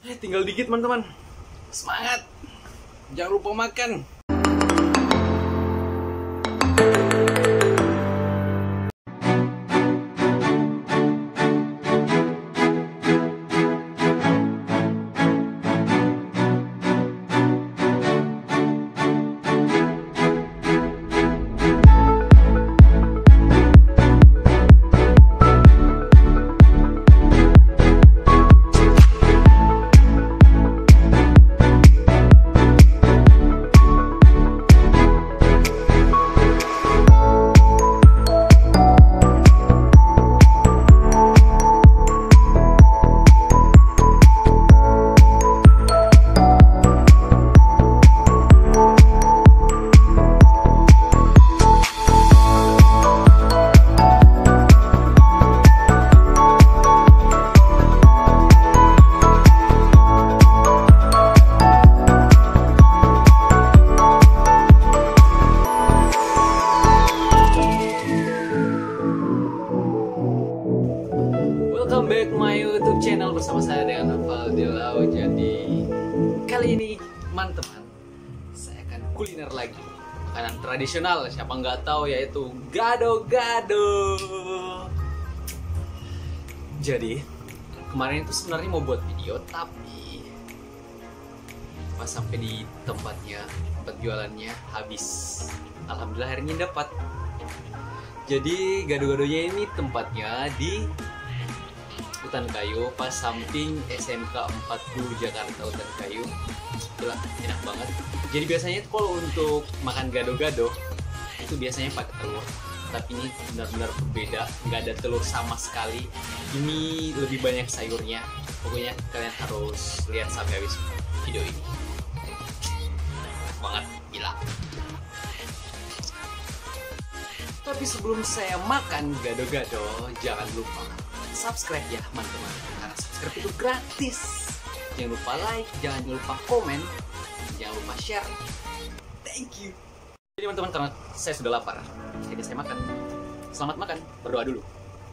Tinggal dikit teman-teman. Semangat. Jangan lupa makan. Welcome back my YouTube channel bersama saya dengan Fadil. Jadi kali ini teman-teman saya akan kuliner lagi makanan tradisional, siapa nggak tahu, yaitu gado-gado. Jadi kemarin itu sebenarnya mau buat video, tapi pas sampai di tempatnya, tempat jualannya habis. Alhamdulillah akhirnya dapat. Jadi gado-gadonya ini tempatnya di Hutan Kayu, pas samping SMK 40 Jakarta. Hutan Kayu, gila, enak banget. Jadi biasanya itu kalau untuk makan gado-gado itu biasanya pakai telur, tapi ini benar-benar berbeda, nggak ada telur sama sekali. Ini lebih banyak sayurnya. Pokoknya kalian harus lihat sampai habis video ini. Enak banget, gila. Tapi sebelum saya makan gado-gado, jangan lupa subscribe ya teman-teman, karena subscribe itu gratis. Jangan lupa like, jangan lupa komen, jangan lupa share. Thank you. Jadi teman-teman, karena saya sudah lapar, jadi saya makan. Selamat makan, berdoa dulu.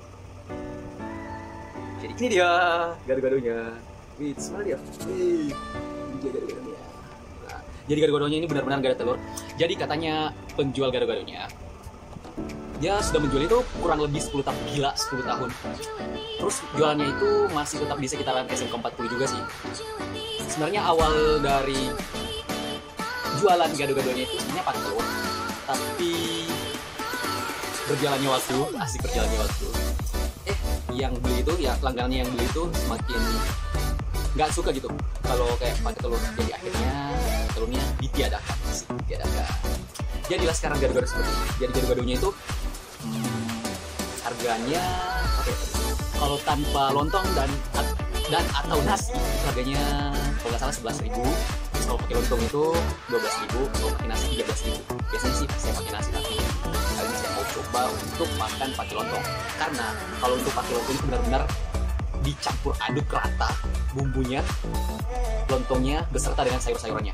Jadi ini dia gado-gadonya. Wih, smell dia. Wih, gado-gadonya. Nah, jadi gado-gadonya ini benar-benar gak ada telur. Jadi katanya penjual gado-gadonya, dia sudah menjual itu kurang lebih 10 tahun, gila 10 tahun. Terus jualannya itu masih tetap di sekitaran SMK 40 juga sih. Sebenarnya awal dari jualan gado-gadonya itu sebenarnya pakai telur, tapi berjalannya waktu, asik berjalannya waktu, yang beli itu, ya langganannya yang beli itu semakin nggak suka gitu kalau kayak pakai telur. Jadi akhirnya telurnya ditiadakan, ditiadakan. Jadilah sekarang gado-gado seperti ini. Jadi gado-gadonya itu harganya kalau tanpa lontong dan atau nasi harganya kalau nggak salah 11.000. Terus kalau pakai lontong itu 12.000, kalau pakai nasi 13.000. Biasanya sih saya pakai nasi, tapi kali ini saya mau coba untuk makan pakai lontong, karena kalau untuk pakai lontong itu benar-benar dicampur aduk rata bumbunya, lontongnya beserta dengan sayur-sayurannya.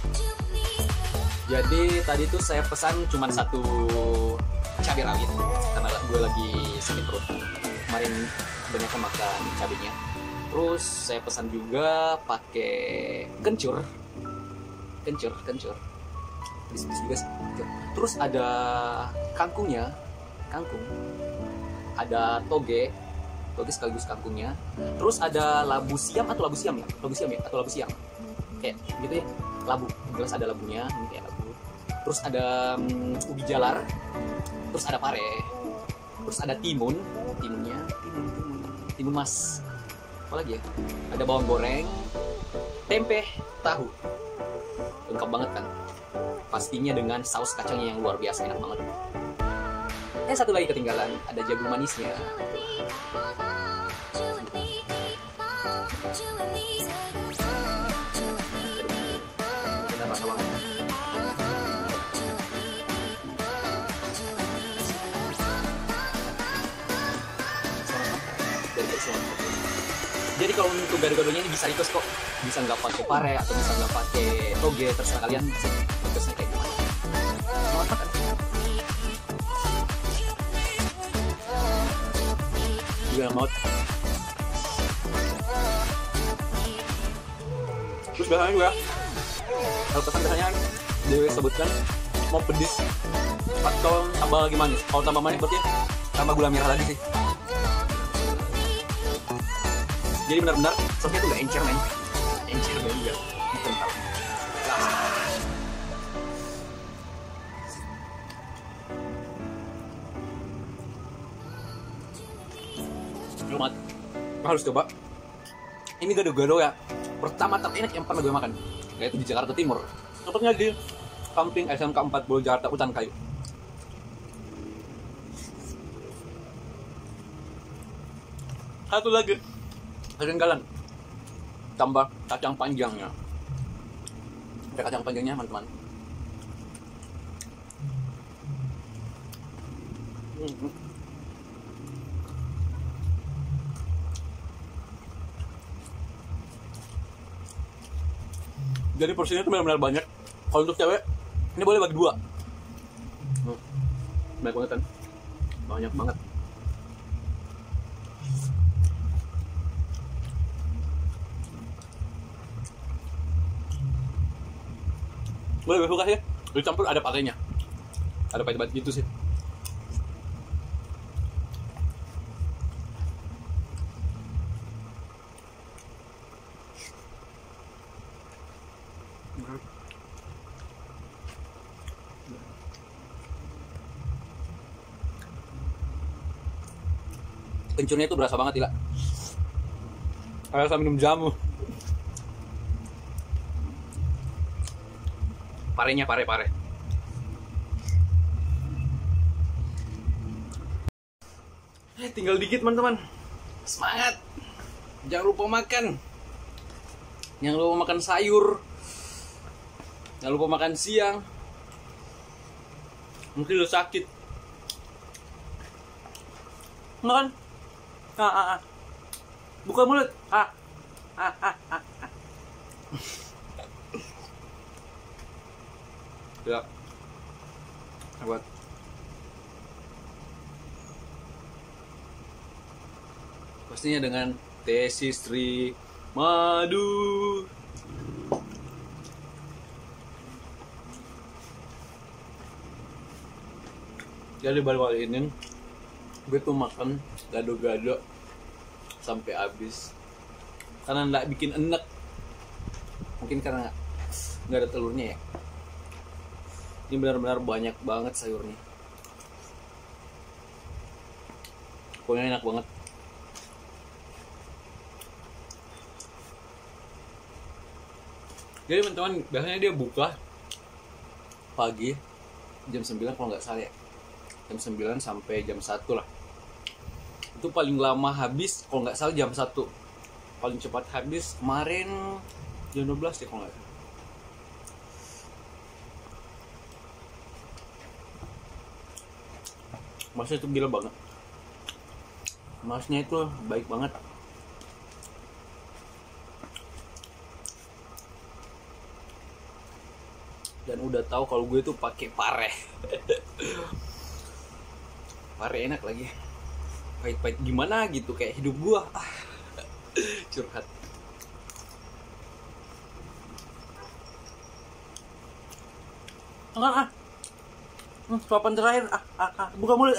Jadi tadi tuh saya pesan cuma satu cabai rawit karena gue lagi sakit perut. Kemarin kebanyakan makan cabenya. Terus saya pesan juga pakai kencur. Bis-bis juga sih. Terus ada kangkungnya, kangkung. Ada toge sekaligus kangkungnya. Terus ada labu siam. Kayak gitu ya. Labu, jelas ada labunya, ini kayak labu. Terus ada ubi jalar, terus ada pare, terus ada timun mas. Apa lagi ya? Ada bawang goreng, tempe, tahu. Lengkap banget kan? Pastinya dengan saus kacangnya yang luar biasa, enak banget. Satu lagi ketinggalan, ada jagung manisnya. Rasa banget. Jadi kalau untuk gado-gadonya ini bisa request kok, bisa nggak pakai pare atau bisa nggak pakai toge, terserah kalian sih requestnya kayak gimana. Selamat makan. Juga mau Terus biasanya juga kalau pesan biasanya disebutkan mau pedis atau tambah lagi manis. Kalau tambah manis berarti tambah gula merah lagi sih. Jadi benar-benar sopnya tuh gak encer men. Encer banget ya. Kental. Lumat. Harus coba. Ini gado-gado ya. Pertama terenak yang pernah gue makan. Yaitu di Jakarta Timur. Tepatnya di Kamping SMK 40 Jakarta Utan Kayu. Satu lagi, ketinggalan, tambah kacang panjangnya. Ada kacang panjangnya teman-teman. Jadi porsinya itu benar-benar banyak. Kalau untuk cewek, ini boleh bagi dua. Banyak banget kan? Banyak banget. Boleh suka sih, dicampur ada patenya. Ada pahit-pahit gitu sih. Kencurnya itu berasa banget gila. Kayak saya minum jamu. Parenya pare. Tinggal dikit teman-teman. Semangat. Jangan lupa makan. Jangan lupa makan sayur. Jangan lupa makan siang. Mungkin lo sakit. Makan. Buka mulut. Ya. Buat. Pastinya dengan teh sistri madu. Jadi baru kali ini gue tuh makan gado-gado sampai habis karena nggak bikin enek. Mungkin karena nggak ada telurnya ya. Ini benar-benar banyak banget sayurnya. Pokoknya enak banget. Jadi teman-teman, biasanya dia buka pagi jam 9 kalau nggak salah ya. Jam 9 sampai jam 1 lah. Itu paling lama habis kalau nggak salah jam 1. Paling cepat habis kemarin jam 12 ya kalau nggak salah. Masnya itu gila banget. Masnya itu baik banget. Dan udah tahu kalau gue tuh pakai pare. Pare enak lagi. Pahit-pahit gimana gitu kayak hidup gue. Curhat. Enggak suapan terakhir buka mulut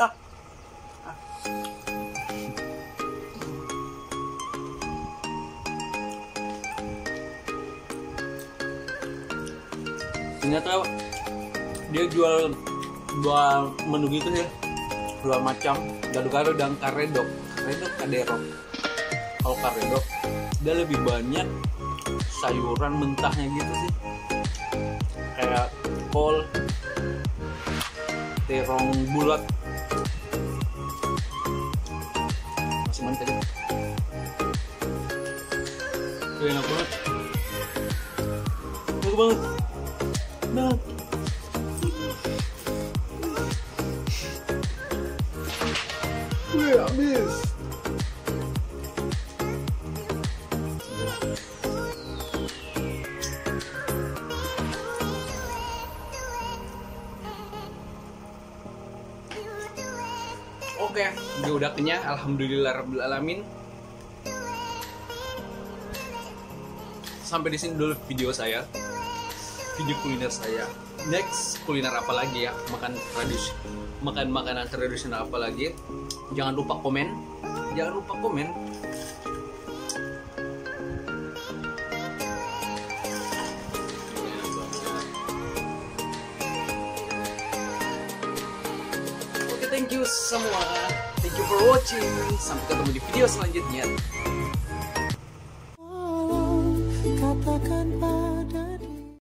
Ternyata dia jual dua menu gitu ya, dua macam gado-gado dan karedok kaderok. Kalau karedok dia lebih banyak sayuran mentahnya gitu sih, kayak kol, terong bulat, masih mantap ya. Itu enak banget, enak banget. Nah, habis. Oke, gue udah kenyang, alhamdulillah rabbil alamin. sampai di sini dulu video saya, video kuliner saya. Next kuliner apa lagi ya, makan makanan tradisional apa lagi, jangan lupa komen. Oke, thank you semua, thank you for watching, sampai ketemu di video selanjutnya.